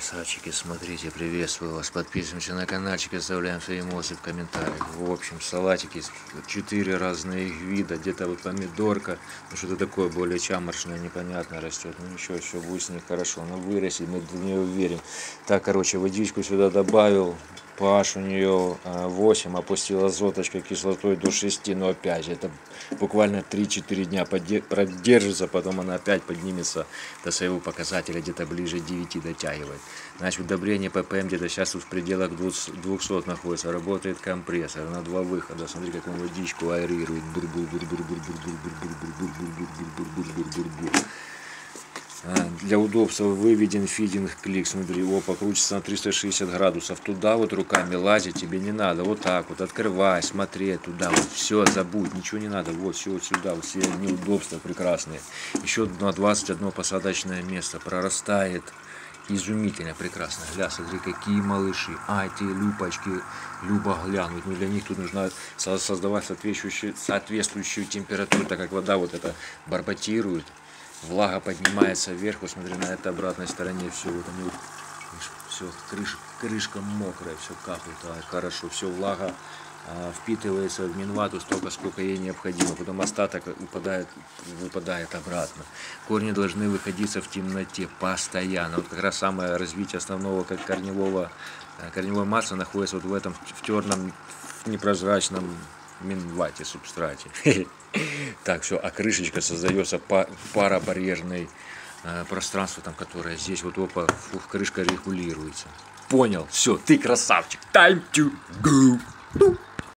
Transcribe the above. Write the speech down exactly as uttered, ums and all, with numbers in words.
Красавчики, смотрите, приветствую вас. Подписываемся на каналчик, оставляем свои эмоции в комментариях. В общем, салатики четыре разные их вида. Где-то вот помидорка, ну что-то такое более чаморшное, непонятно растет. Ну ничего, все будет с ней хорошо. Но вырастет, мы в нее верим. Так, короче, водичку сюда добавил. pH у нее восемь, опустил азоточкой, кислотой до шести, но опять же, это буквально три-четыре дня продержится, потом она опять поднимется до своего показателя, где-то ближе к девяти дотягивает. Значит, удобрение ППМ где-то сейчас в пределах двухсот находится, работает компрессор на два выхода, смотри, как он водичку аэрирует. Для удобства выведен фидинг клик, смотри, его покрутится на триста шестьдесят градусов, туда вот руками лазить тебе не надо, вот так вот, открывай, смотри туда, вот, все, забудь, ничего не надо, вот, все вот сюда, вот все неудобства прекрасные. Еще на двадцать одно посадочное место прорастает изумительно, прекрасно. Гля, смотри, какие малыши, а, эти люпочки, любо глянуть, но для них тут нужно создавать соответствующую, соответствующую температуру, так как вода вот это барботирует. Влага поднимается вверх, вот смотри, на этой обратной стороне все, вот они, все, крыш, крышка мокрая, все капает, а, хорошо, все, влага а, впитывается в минвату столько, сколько ей необходимо, потом остаток упадает, выпадает обратно. Корни должны выходиться в темноте постоянно, вот как раз самое развитие основного как корневого, корневой массы находится вот в этом, в терном, в непрозрачном минвате, субстрате. Так, все, а крышечка создается парабарьерной э, пространство, там, которое здесь вот опа, фух, крышка регулируется. Понял, все, ты красавчик. Time to go.